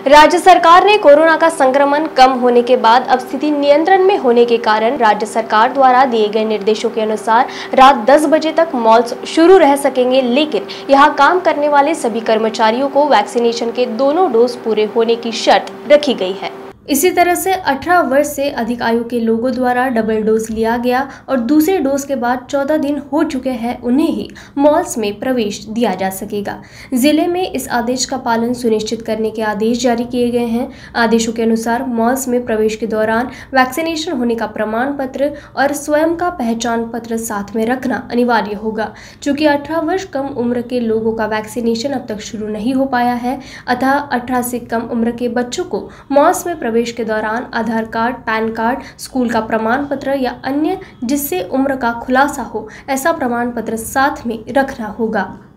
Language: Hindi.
राज्य सरकार ने कोरोना का संक्रमण कम होने के बाद अब स्थिति नियंत्रण में होने के कारण राज्य सरकार द्वारा दिए गए निर्देशों के अनुसार रात 10 बजे तक मॉल्स शुरू रह सकेंगे, लेकिन यहां काम करने वाले सभी कर्मचारियों को वैक्सीनेशन के दोनों डोज पूरे होने की शर्त रखी गई है। इसी तरह से 18 वर्ष से अधिक आयु के लोगों द्वारा डबल डोज लिया गया और दूसरे डोज के बाद 14 दिन हो चुके हैं उन्हें ही मॉल्स में प्रवेश दिया जा सकेगा। जिले में इस आदेश का पालन सुनिश्चित करने के आदेश जारी किए गए हैं। आदेशों के अनुसार मॉल्स में प्रवेश के दौरान वैक्सीनेशन होने का प्रमाण पत्र और स्वयं का पहचान पत्र साथ में रखना अनिवार्य होगा। चूँकि 18 वर्ष कम उम्र के लोगों का वैक्सीनेशन अब तक शुरू नहीं हो पाया है, अतः 18 से कम उम्र के बच्चों को मॉल्स में प्रवेश के दौरान Aadhaar card, PAN card, school का प्रमाण पत्र या अन्य जिससे उम्र का खुलासा हो, ऐसा प्रमाण पत्र साथ में रखना होगा।